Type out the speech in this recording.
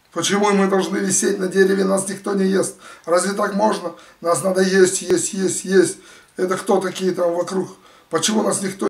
Почему мы должны висеть на дереве, нас никто не ест? Разве так можно? Нас надо есть, есть, есть, есть. Это кто такие там вокруг? Почему нас никто